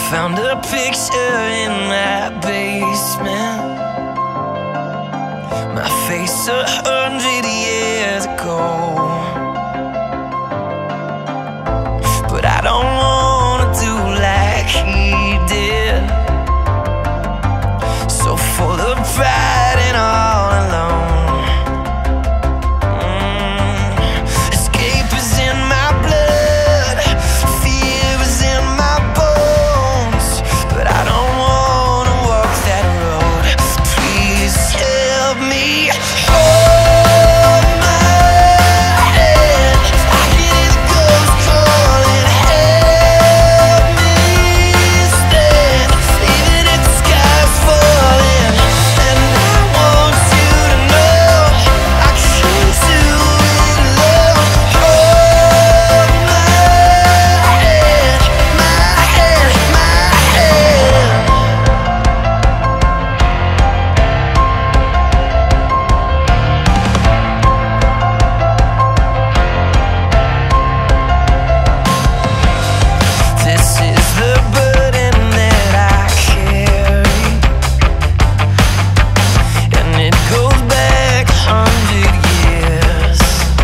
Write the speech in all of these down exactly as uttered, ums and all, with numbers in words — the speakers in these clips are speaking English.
found a picture in my basement, my face a hundred years ago. But I don't wanna do like he did, so full of pride and all alone. mm. Escape is in my blood, fear is in my bones, but I don't wanna walk that road. Please help me. Hold my hand, I can hear the ghost calling. Help me stand, even if the sky's falling. And I want you to know I can't do it alone. Hold my hand, my hand, my hand. This is the burden that I carry, and it goes back a hundred years.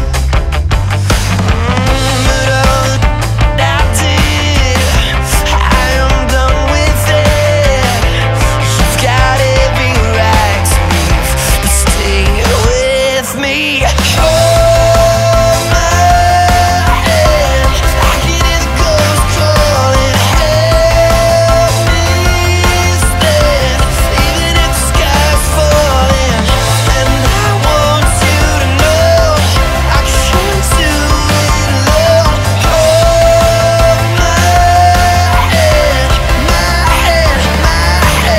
Mm, but all that I did, I am done with it. You've got every right to leave, but stay with me. Hold my hand, I can hear the ghost calling. Help me stand, even if the sky's falling. And I want you to know I can't do it alone. Hold my hand, my hand, my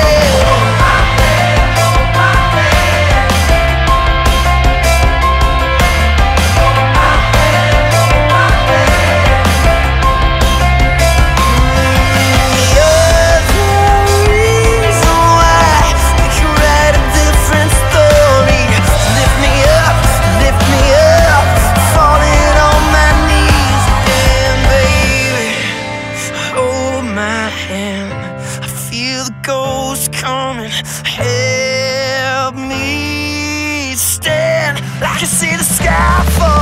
hand. You're the reason why we can write a different story. Lift me up, lift me up, falling on my knees again, baby. Hold my hand, I feel the ghost coming. Help me stand, I can see the sky fall.